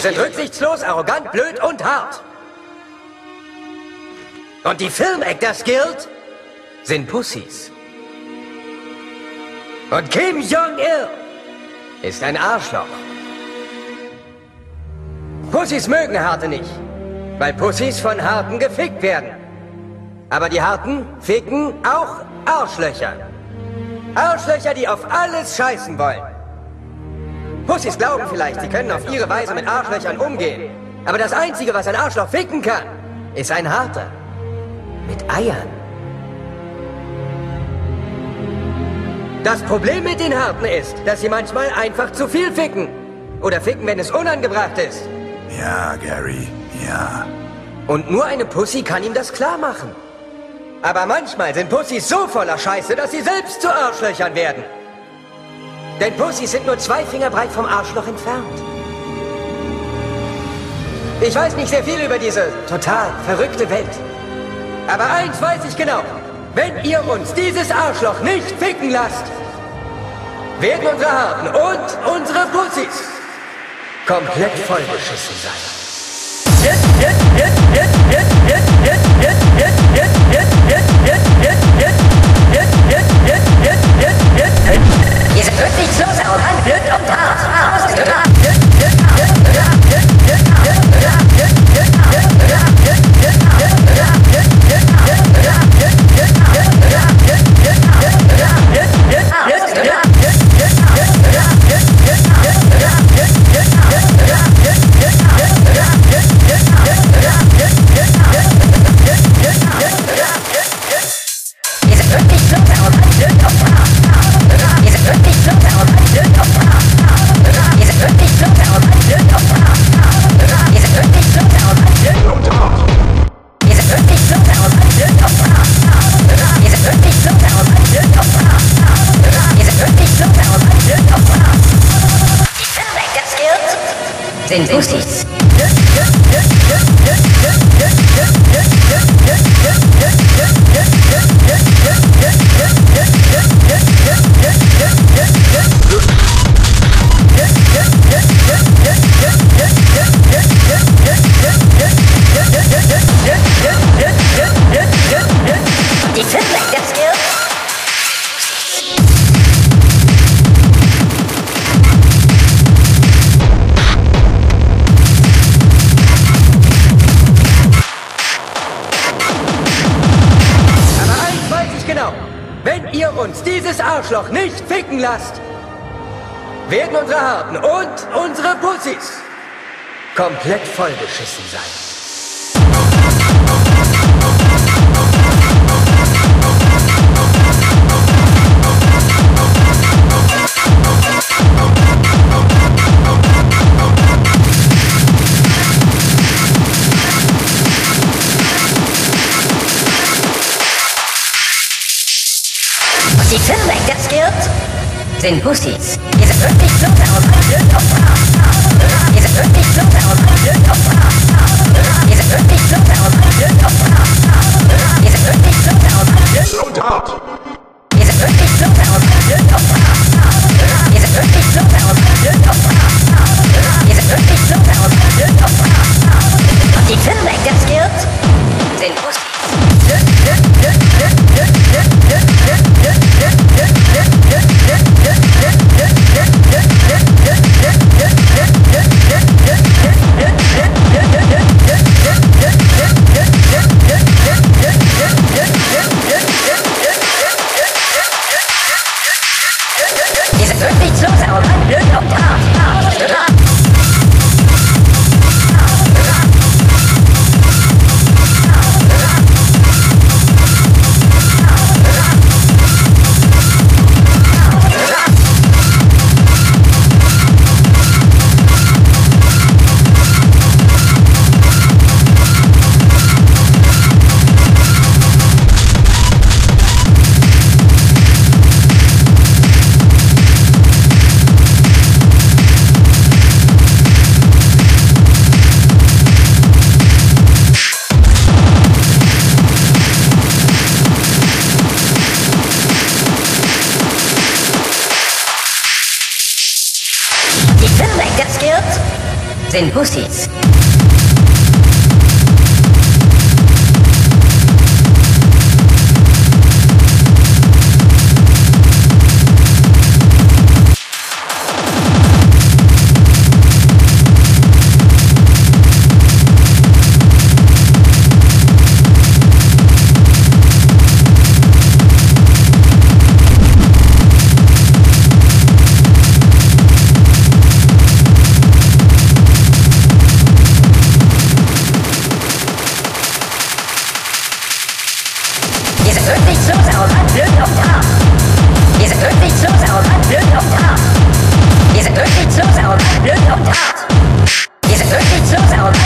sind rücksichtslos, arrogant, blöd und hart. Und die Film Actors Guild sind Pussys. Und Kim Jong-il ist ein Arschloch. Pussys mögen Harte nicht, weil Pussys von Harten gefickt werden. Aber die Harten ficken auch Arschlöcher. Arschlöcher, die auf alles scheißen wollen. Pussys glauben vielleicht, sie können auf ihre Weise mit Arschlöchern umgehen. Aber das Einzige, was ein Arschloch ficken kann, ist ein Harter. Mit Eiern. Das Problem mit den Harten ist, dass sie manchmal einfach zu viel ficken. Oder ficken, wenn es unangebracht ist. Ja, Gary, ja. Und nur eine Pussy kann ihm das klar machen. Aber manchmal sind Pussys so voller Scheiße, dass sie selbst zu Arschlöchern werden. Denn Pussys sind nur 2 Finger breit vom Arschloch entfernt. Ich weiß nicht sehr viel über diese total verrückte Welt. Aber eins weiß ich genau. Wenn ihr uns dieses Arschloch nicht ficken lasst, werden unsere Harten und unsere Pussys komplett vollgeschissen sein. Ihr seid rücksichtslos, arrogant, blöd und hart. Sind Pussys. Die Film Actors Guild. Wenn ihr uns dieses Arschloch nicht ficken lasst, werden unsere Harten und unsere Pussys komplett vollgeschissen sein. Die Film Actors Guild sind Pussys. Ihr seid rücksichtslos, arrogant, blöd und hart. Ihr seid rücksichtslos, arrogant, blöd und hart. Ihr seid rücksichtslos, arrogant, blöd und hart. Ihr seid rücksichtslos, arrogant, blöd und hart. Ihr seid rücksichtslos, arrogant, blöd und hart. Ihr seid rücksichtslos, arrogant, blöd und hart. Ihr seid rücksichtslos, arrogant, blöd und hart. Und die Film Actors Guild sind Pussys. sind Pussys. Ihr seid rücksichtslos, arrogant, blöd und hart. Ihr seid rücksichtslos, arrogant,